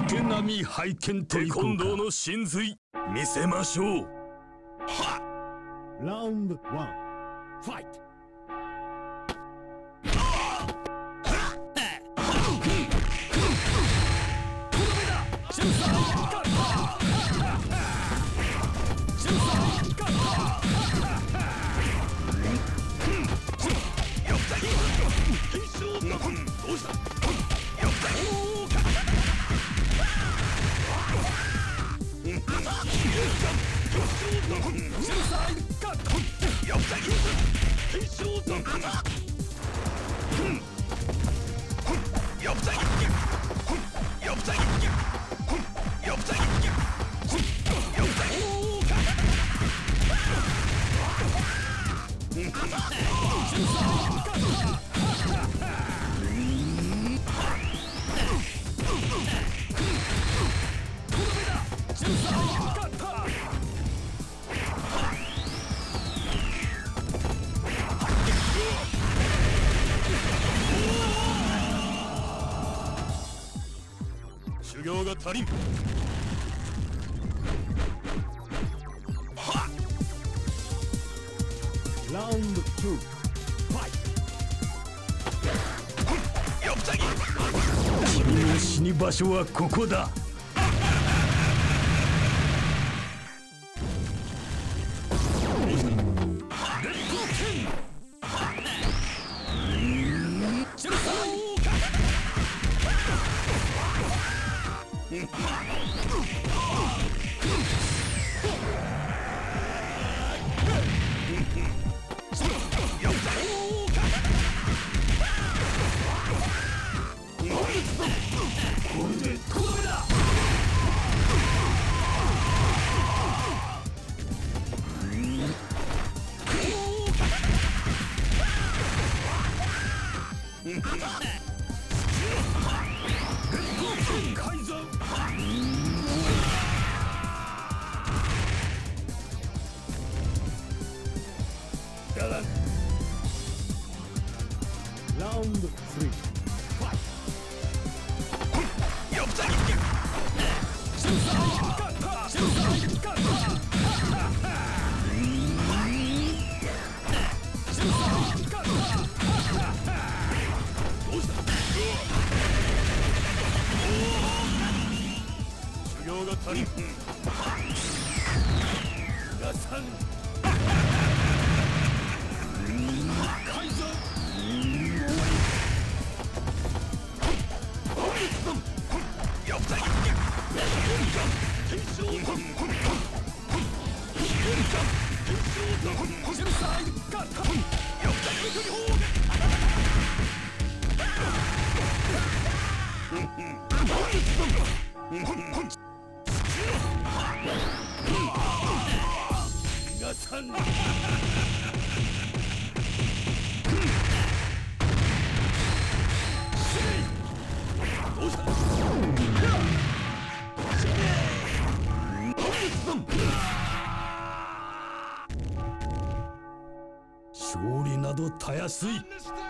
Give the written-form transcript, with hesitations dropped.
毛並み拝見といこうか。 テコンドーの真髄見せましょう。 ラウンド1ファイト。 修行が足りん。 ラウンド2ファイト。 君の死に場所はここだ。 ラウンド3ファイ修行が足りん。皆さん皆さんどうした。 勝利などたやすい。